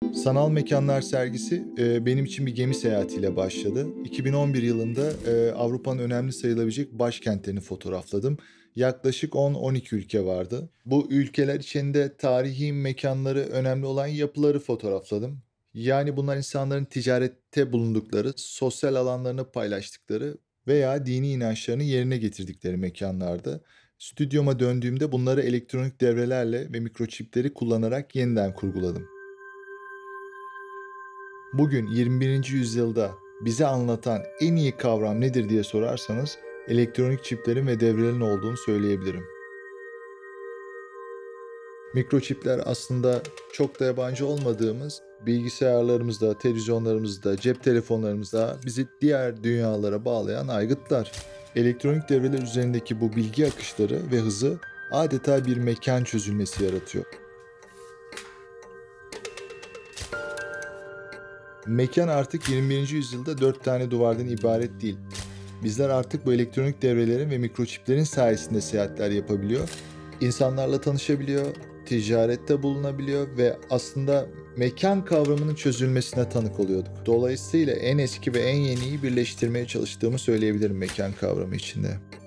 Sanal Mekanlar sergisi benim için bir gemi seyahatiyle başladı. 2011 yılında Avrupa'nın önemli sayılabilecek başkentlerini fotoğrafladım. Yaklaşık 10-12 ülke vardı. Bu ülkeler içinde tarihi mekanları, önemli olan yapıları fotoğrafladım. Yani bunlar insanların ticarette bulundukları, sosyal alanlarını paylaştıkları veya dini inançlarını yerine getirdikleri mekanlardı. Stüdyoma döndüğümde bunları elektronik devrelerle ve mikroçipleri kullanarak yeniden kurguladım. Bugün 21. yüzyılda bize anlatan en iyi kavram nedir diye sorarsanız elektronik çiplerin ve devrelerin olduğunu söyleyebilirim. Mikroçipler aslında çok da yabancı olmadığımız bilgisayarlarımızda, televizyonlarımızda, cep telefonlarımızda bizi diğer dünyalara bağlayan aygıtlar. Elektronik devreler üzerindeki bu bilgi akışları ve hızı adeta bir mekan çözülmesi yaratıyor. Mekan artık 21. yüzyılda 4 tane duvardan ibaret değil. Bizler artık bu elektronik devrelerin ve mikroçiplerin sayesinde seyahatler yapabiliyor, insanlarla tanışabiliyor, ticarette bulunabiliyor ve aslında mekan kavramının çözülmesine tanık oluyorduk. Dolayısıyla en eski ve en yeniyi birleştirmeye çalıştığımı söyleyebilirim mekan kavramı içinde.